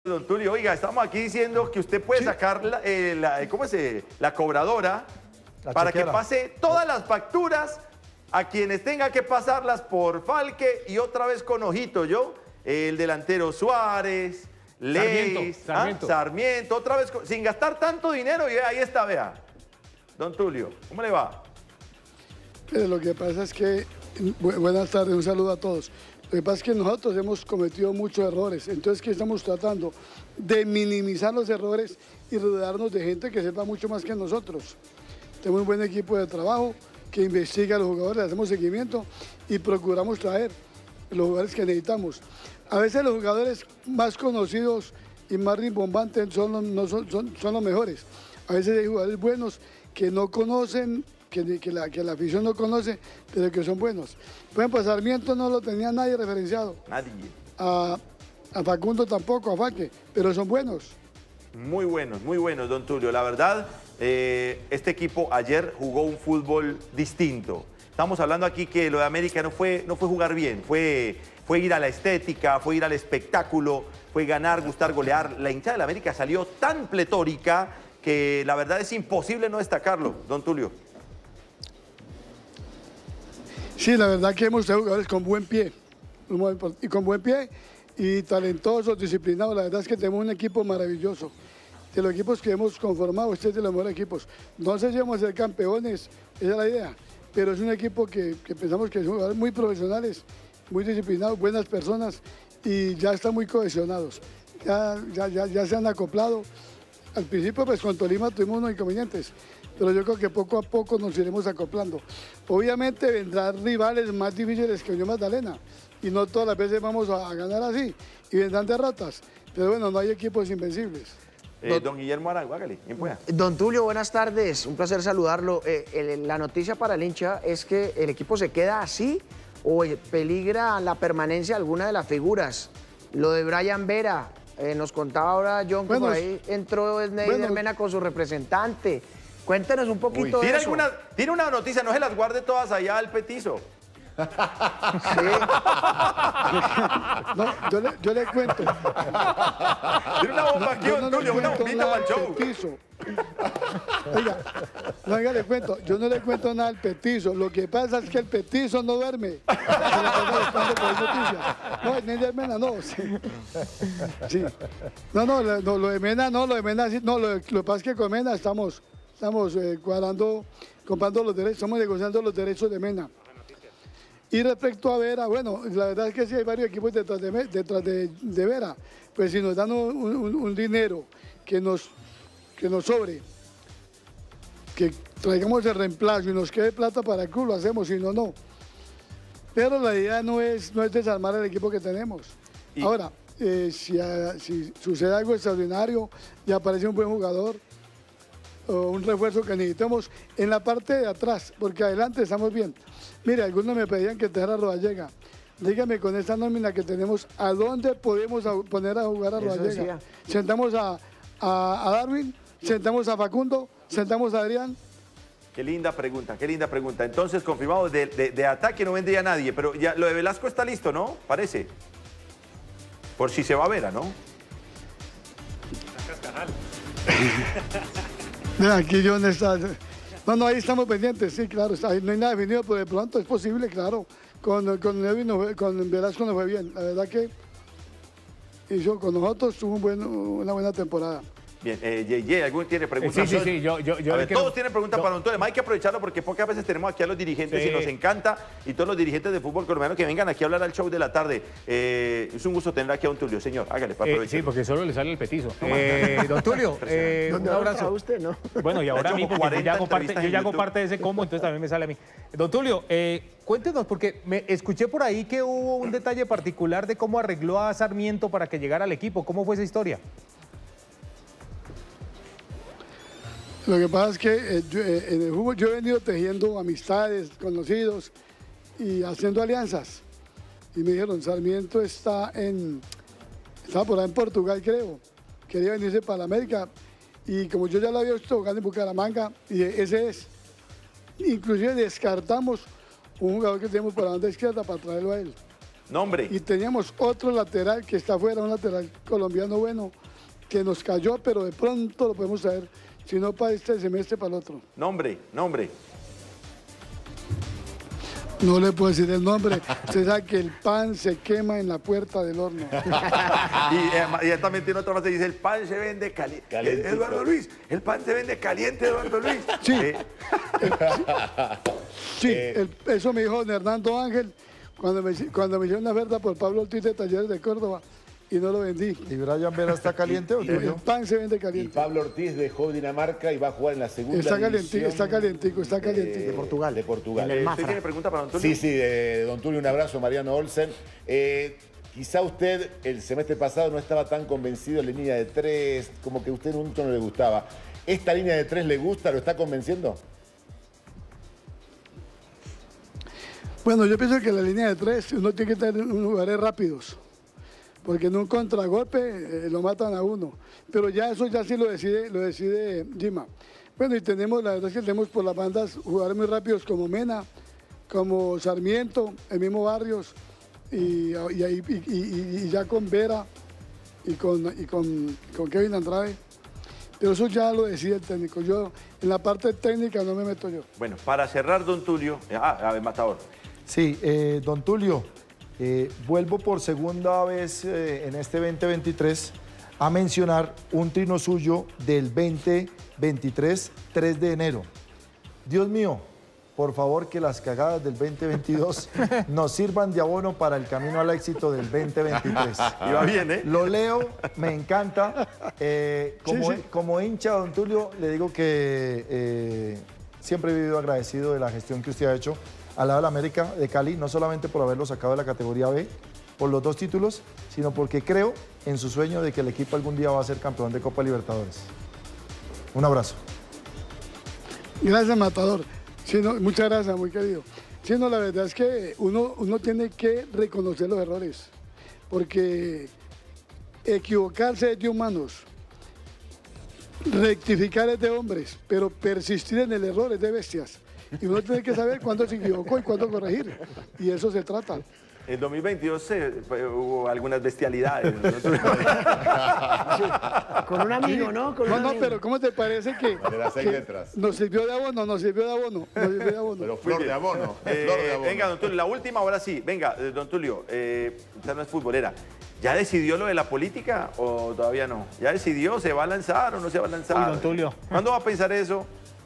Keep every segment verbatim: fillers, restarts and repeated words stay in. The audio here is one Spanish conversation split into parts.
Don Tulio, oiga, estamos aquí diciendo que usted puede sí. sacar la, eh, la, ¿cómo es? la cobradora la para chequera. que pase todas las facturas a quienes tenga que pasarlas por Falque y otra vez con ojito, ¿yo? El delantero Suárez, Leis, Sarmiento, Sarmiento. ¿Ah? Sarmiento, otra vez con, sin gastar tanto dinero y ahí está, vea. Don Tulio, ¿cómo le va? Pero lo que pasa es que, bu buenas tardes, un saludo a todos. Lo que pasa es que nosotros hemos cometido muchos errores, entonces que estamos tratando de minimizar los errores y rodearnos de gente que sepa mucho más que nosotros. Tenemos un buen equipo de trabajo que investiga a los jugadores, hacemos seguimiento y procuramos traer los jugadores que necesitamos. A veces los jugadores más conocidos y más rimbombantes son, no son, son, son los mejores. A veces hay jugadores buenos que no conocen, que, que, la, que la afición no conoce, pero que son buenos. Por ejemplo, a Sarmiento no lo tenía nadie referenciado. Nadie. A, a Facundo tampoco, a Faque, pero son buenos. Muy buenos, muy buenos, don Tulio. La verdad, eh, este equipo ayer jugó un fútbol distinto. Estamos hablando aquí que lo de América no fue, no fue jugar bien, fue, fue ir a la estética, fue ir al espectáculo, fue ganar, gustar, golear. La hinchada de la América salió tan pletórica que la verdad es imposible no destacarlo, don Tulio. Sí, la verdad que hemos tenido jugadores con buen pie, y con buen pie y talentosos, disciplinados. La verdad es que tenemos un equipo maravilloso. De los equipos que hemos conformado, este es de los mejores equipos. No sé si vamos a ser campeones, esa es la idea, pero es un equipo que, que pensamos que son jugadores muy profesionales, muy disciplinados, buenas personas y ya están muy cohesionados. Ya, ya, ya, ya se han acoplado. Al principio, pues con Tolima tuvimos unos inconvenientes, pero yo creo que poco a poco nos iremos acoplando. Obviamente vendrán rivales más difíciles que Unión Magdalena y no todas las veces vamos a ganar así y vendrán derrotas, pero bueno, no hay equipos invencibles. Eh, don, don Guillermo Arango, hágale, ¿quién pueda? Don Tulio, buenas tardes, un placer saludarlo. Eh, el, la noticia para el hincha es que el equipo se queda así o peligra la permanencia de alguna de las figuras. Lo de Brian Vera, eh, nos contaba ahora John que bueno, por ahí entró Sneider bueno, Mena con su representante. Cuéntenos un poquito uy, de eso. Alguna, tiene una noticia, no se las guarde todas allá al petizo. Sí. No, yo le, yo le cuento. Tiene una bomba aquí, don Tulio, una bombita para el show. Petizo. Oiga, no, oiga, le cuento, yo no le cuento nada al petizo. Lo que pasa es que el petizo no duerme. No, Sneider Mena no. Sí. Sí. No, no, no, lo de Mena no, lo de Mena sí, no, lo, lo que pasa es que con Mena estamos, estamos eh, cuadrando, comprando los derechos, estamos negociando los derechos de Mena. Y respecto a Vera, bueno, la verdad es que sí hay varios equipos detrás de, detrás de, de Vera. Pues si nos dan un, un, un dinero que nos, que nos sobre, que traigamos el reemplazo y nos quede plata para el club, lo hacemos, si no, no. Pero la idea no es, no es desarmar el equipo que tenemos. ¿Y? Ahora, eh, si, a, si sucede algo extraordinario y aparece un buen jugador, o un refuerzo que necesitamos en la parte de atrás, porque adelante estamos bien. Mire, algunos me pedían que dejara a Rodallega. Dígame, con esta nómina que tenemos, ¿a dónde podemos poner a jugar a Rodallega? Sentamos a, a, a Darwin, sentamos a Facundo, sentamos a Adrián. Qué linda pregunta, qué linda pregunta. Entonces, confirmado, de, de, de ataque no vendría nadie, pero ya lo de Velasco está listo, ¿no? Parece. Por si se va a ver, ¿no? Aquí John está. No, no, ahí estamos pendientes, sí, claro. Está, no hay nada definido, pero de pronto es posible, claro. Con, con, Edwin no, con Velasco nos fue bien. La verdad que hizo con nosotros tuvo un buen, una buena temporada. Bien, eh, J J, ¿alguno tiene preguntas? Sí, sí, sí, yo... yo, yo a ver, todos no, tienen preguntas yo, para don Tulio. Hay que aprovecharlo porque pocas veces tenemos aquí a los dirigentes sí. y nos encanta, y todos los dirigentes de fútbol colombiano que vengan aquí a hablar al show de la tarde. Eh, es un gusto tener aquí a don Tulio, señor. Hágale, para aprovechar. Eh, sí, porque solo le sale el petizo. Eh, don Tulio, eh, un abrazo. A usted, ¿no? Bueno, y ahora a mí, porque yo ya, hago parte, yo ya hago parte de ese combo, entonces también me sale a mí. Don Tulio, eh, cuéntenos, porque me escuché por ahí que hubo un detalle particular de cómo arregló a Sarmiento para que llegara al equipo. ¿Cómo fue esa historia? Lo que pasa es que eh, yo, eh, en el fútbol yo he venido tejiendo amistades, conocidos y haciendo alianzas. Y me dijeron, Sarmiento está en, está por ahí en Portugal, creo. Quería venirse para América. Y como yo ya lo había visto jugando en Bucaramanga, y ese es. Inclusive descartamos un jugador que tenemos por la banda izquierda para traerlo a él. Nombre. Y teníamos otro lateral que está afuera, un lateral colombiano bueno, que nos cayó, pero de pronto lo podemos traer, si no para este semestre, para el otro. Nombre, nombre. No le puedo decir el nombre. Usted sabe que el pan se quema en la puerta del horno. y, eh, y él también tiene otra frase, dice, el pan se vende caliente. Caliente. Eduardo Luis, el pan se vende caliente, Eduardo Luis. Sí. Eh. sí, el, eso me dijo Hernando Ángel cuando me, cuando me hicieron una oferta por Pablo Ortiz de Talleres de Córdoba. Y no lo vendí. ¿Y Brian Vera está caliente o El pan se vende caliente. Y Pablo Ortiz dejó Dinamarca y va a jugar en la segunda está división. Está calientico, está calientico. De, de Portugal. De Portugal. En el ¿Usted tiene pregunta para don Tulio? Sí, sí, de don Tulio, un abrazo, Mariano Olsen. Eh, quizá usted el semestre pasado no estaba tan convencido en la línea de tres, como que a usted mucho no le gustaba. ¿Esta línea de tres le gusta? ¿Lo está convenciendo? Bueno, yo pienso que la línea de tres uno tiene que tener lugares rápidos. Porque en un contragolpe eh, lo matan a uno. Pero ya eso ya sí lo decide, lo decide Gima. Bueno, y tenemos, la verdad es que tenemos por las bandas jugadores muy rápidos como Mena, como Sarmiento, el mismo Barrios, y, y, y, y, y ya con Vera y con, y con, con Kevin Andrade. Pero eso ya lo decide el técnico. Yo en la parte técnica no me meto yo. Bueno, para cerrar, don Tulio. Ah, a ver, Matador. Sí, eh, don Tulio. Eh, vuelvo por segunda vez eh, en este veinte veintitrés a mencionar un trino suyo del veinte veintitrés, tres de enero. Dios mío, por favor que las cagadas del veinte veintidós nos sirvan de abono para el camino al éxito del veinte veintitrés. Iba bien, ¿eh? Lo leo, me encanta. Eh, como, sí, sí. como hincha, don Tulio, le digo que eh, siempre he vivido agradecido de la gestión que usted ha hecho al lado de la América de Cali, no solamente por haberlo sacado de la categoría B, por los dos títulos, sino porque creo en su sueño de que el equipo algún día va a ser campeón de Copa Libertadores. Un abrazo. Gracias, Matador. Sí, no, muchas gracias, muy querido. Sí, no, la verdad es que uno, uno tiene que reconocer los errores, porque equivocarse es de humanos, rectificar es de hombres, pero persistir en el error es de bestias. Y uno tiene que saber cuándo se equivocó y cuándo corregir. Y eso se trata. En dos mil veintidós eh, hubo algunas bestialidades. Sí, con un amigo, ¿no? Con no, un no, amigo. pero ¿cómo te parece que, de las seis que letras. nos sirvió de abono? Nos sirvió de abono. Nos sirvió de abono. Pero flor de abono. Eh, flor de abono. Venga, don Tulio, la última, ahora sí. Venga, don Tulio, eh, usted no es futbolera. ¿Ya decidió lo de la política o todavía no? ¿Ya decidió? ¿Se va a lanzar o no se va a lanzar? Uy, don Tulio. ¿Cuándo va a pensar eso?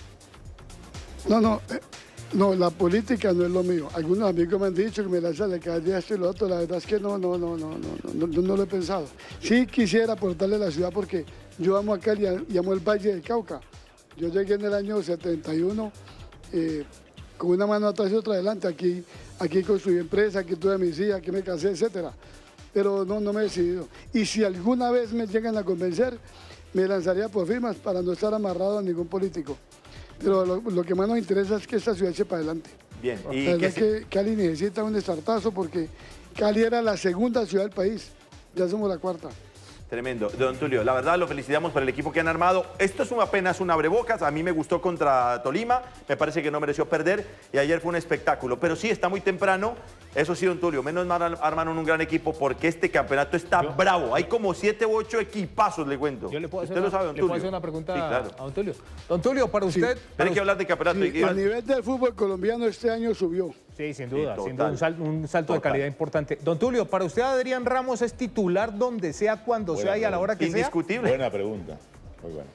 No, no, eh, no, la política no es lo mío. Algunos amigos me han dicho que me lanzan de cada día esto y lo otro. La verdad es que no, no, no, no, no, no, no, no lo he pensado. Sí quisiera aportarle a la ciudad porque yo amo a Cali y amo el Valle del Cauca. Yo llegué en el año setenta y uno eh, con una mano atrás y otra adelante. Aquí, aquí construí empresa, aquí tuve mis hijas, aquí me casé, etcétera. Pero no, no me he decidido. Y si alguna vez me llegan a convencer, me lanzaría por firmas para no estar amarrado a ningún político. Pero lo, lo que más nos interesa es que esta ciudad eche para adelante. Bien. Y la verdad es que Cali necesita un estartazo porque Cali era la segunda ciudad del país. Ya somos la cuarta. Tremendo. Don Tulio, la verdad lo felicitamos por el equipo que han armado. Esto es un, apenas un abrebocas. A mí me gustó contra Tolima. Me parece que no mereció perder. Y ayer fue un espectáculo. Pero sí, está muy temprano. Eso sí, don Tulio, menos mal armaron un gran equipo porque este campeonato está yo, bravo. Hay como siete u ocho equipos, le cuento. Yo le puedo, usted hacer, lo una, sabe, don le Tulio. puedo hacer una pregunta sí, claro. a don Tulio. Don Tulio, para usted... Sí. Tiene que hablar de campeonato. Sí, a nivel del fútbol colombiano este año subió. Sí, sin duda, sí, sin duda un, sal, un salto total. de calidad importante. Don Tulio, para usted Adrián Ramos es titular donde sea, cuando Buena sea y a la hora que Indiscutible. sea. Buena pregunta, muy buena.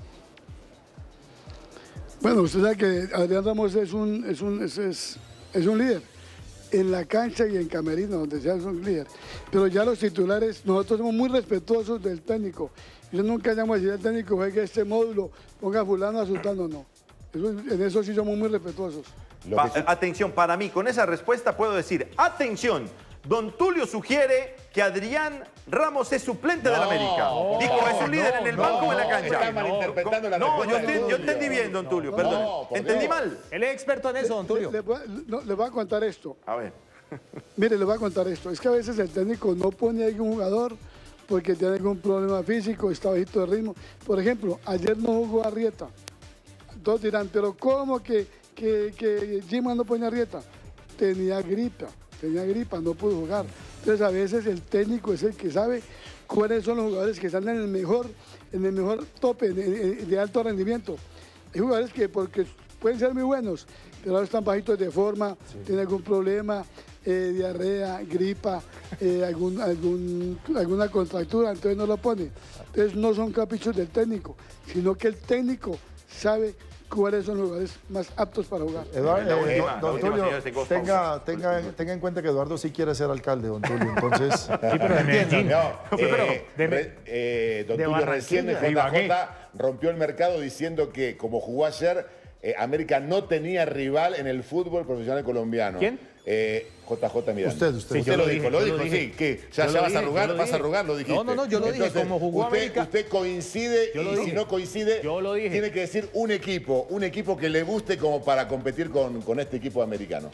Bueno, usted sabe que Adrián Ramos es un, es un, es, es, es un líder. En la cancha y en camerino, donde sea, es un líder. Pero ya los titulares, nosotros somos muy respetuosos del técnico. Yo nunca llamo a decir al técnico, juegue este módulo, ponga a fulano a sultano, no. Eso, en eso sí somos muy respetuosos. Pa sí. Atención, para mí, con esa respuesta puedo decir, atención, don Tulio sugiere que Adrián Ramos es suplente no, de la América. No, Dijo, ¿es un líder no, en el banco no, o en la cancha? Está malinterpretando la No, yo, enti yo entendí bien, don Tulio, perdón. No, ¿entendí Dios. mal? Él es experto en eso, don Tulio. Le, le, voy, no, le voy a contar esto. A ver. Mire, le voy a contar esto. Es que a veces el técnico no pone a algún jugador porque tiene algún problema físico, está bajito de ritmo. Por ejemplo, ayer no jugó Arrieta. Todos dirán, pero ¿cómo que, que, que Gima no pone Arrieta? Tenía gripa, tenía gripa, no pudo jugar. Entonces a veces el técnico es el que sabe cuáles son los jugadores que están en el mejor, en el mejor tope de, de alto rendimiento. Hay jugadores que porque pueden ser muy buenos, pero ahora están bajitos de forma, sí. tienen algún problema, eh, diarrea, gripa, eh, algún, algún, alguna contractura, entonces no lo pone. Entonces no son caprichos del técnico, sino que el técnico sabe cuáles son los jugadores más aptos para jugar. Eduardo, eh, don, don Tulio, tenga, tenga, tenga en cuenta que Eduardo sí quiere ser alcalde, don Tulio, entonces... Sí, pero de Medellín. No, sí, pero eh, de, re, eh, don Tulio recién en J J rompió el mercado diciendo que, como jugó ayer, eh, América no tenía rival en el fútbol profesional colombiano. ¿Quién? Eh, J J Miranda. Usted, usted. Sí, usted lo, lo dijo, dije, lo dijo, lo sí. ¿Qué? ¿Ya, ya vas a arrugar? ¿Vas a arrugar? Lo dijiste. No, no, no, yo lo Entonces, dije, como jugó usted, América. Usted coincide yo lo y dije. si no coincide, yo lo dije. tiene que decir un equipo, un equipo que le guste como para competir con, con este equipo americano.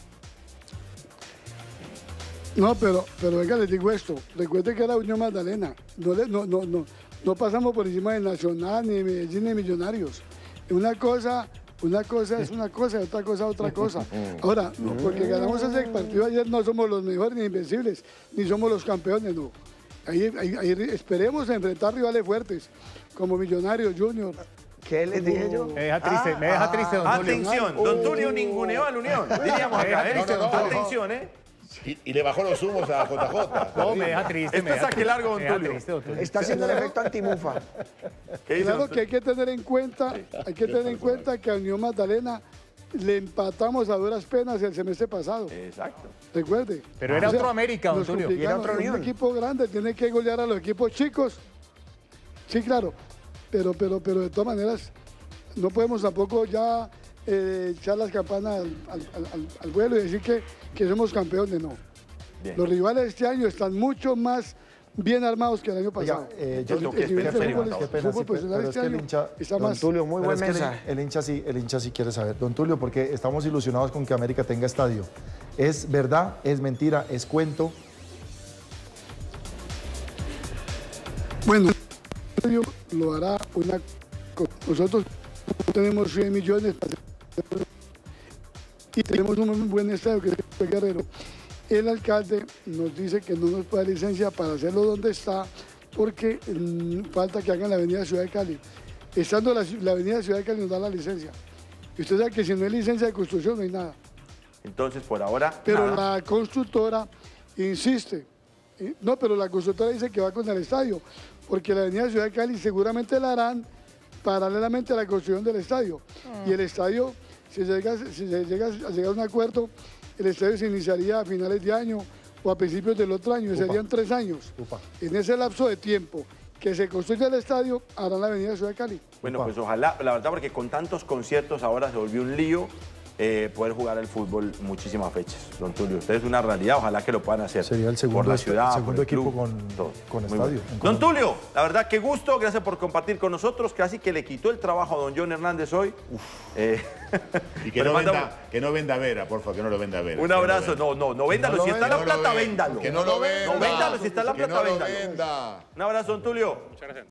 No, pero, pero venga, les digo esto. Recuerde que era Unión Magdalena. No, no, no, no, no pasamos por encima de Nacional, ni de Medellín, ni de Millonarios. Una cosa... Una cosa es una cosa y otra cosa es otra cosa. Ahora, no, porque ganamos ese partido ayer, no somos los mejores ni invencibles, ni somos los campeones, no. Ahí, ahí, ahí esperemos enfrentar rivales fuertes, como Millonarios, Junior. ¿Qué les dije yo? Me deja triste, me deja triste, don Tulio. Atención, don Tulio ninguneó a la Unión. Diríamos acá, ¿eh? No, no, no, atención, ¿eh? Y, y le bajó los humos a J J. No, me deja triste. Esto es aquel largo, don Tulio. Está haciendo el efecto antimufa. Claro que hay que tener en cuenta, hay que tener en cuenta que a Unión Magdalena le empatamos a duras penas el semestre pasado. Exacto. Recuerde. Pero era o sea, otro América, don Tulio. Era otro un equipo grande, tiene que golear a los equipos chicos. Sí, claro. Pero, pero, pero de todas maneras, no podemos tampoco ya eh, echar las campanas al, al, al, al vuelo y decir que, que somos campeones, no. Bien. Los rivales de este año están mucho más bien armados que el año pasado. Oiga, eh, yo, el, el, el nivel de fútbol, qué pena, fútbol sí, profesional pero este es que el hincha, está don más... Tulio, muy buen es mensaje. Que el, el, hincha sí, el hincha sí quiere saber. Don Tulio, porque estamos ilusionados con que América tenga estadio. ¿Es verdad? ¿Es mentira? ¿Es cuento? Bueno, lo hará una... Nosotros tenemos cien millones para y tenemos un buen estadio que es el Guerrero. El alcalde nos dice que no nos puede dar licencia para hacerlo donde está porque mmm, falta que hagan la avenida Ciudad de Cali. Estando la, la avenida Ciudad de Cali nos da la licencia. Y usted sabe que si no hay licencia de construcción no hay nada. Entonces, por ahora, Pero nada. la constructora insiste. No, pero la constructora dice que va con el estadio, porque la avenida Ciudad de Cali seguramente la harán paralelamente a la construcción del estadio. Mm. Y el estadio, si se llega, si se llega a llegar a un acuerdo, el estadio se iniciaría a finales de año o a principios del otro año, Upa. serían tres años. Upa. En ese lapso de tiempo que se construya el estadio, harán la avenida Ciudad de Cali. Bueno, Upa. pues ojalá, la verdad, porque con tantos conciertos ahora se volvió un lío eh, poder jugar al fútbol muchísimas fechas. Don Tulio, usted es una realidad, ojalá que lo puedan hacer. Sería el segundo, por la ciudad, el segundo por el equipo club, con, todo. con estadio. Don Tulio, la verdad, qué gusto, gracias por compartir con nosotros, casi que le quitó el trabajo a don John Hernández hoy. Eh, y que no, venda, que no venda Vera, por favor, que no lo venda Vera. Un abrazo, no, no, no véndalo, no si está la plata, véndalo. Que no lo venda. No véndalo, si está la plata, véndalo. Un abrazo, don Tulio. Muchas gracias.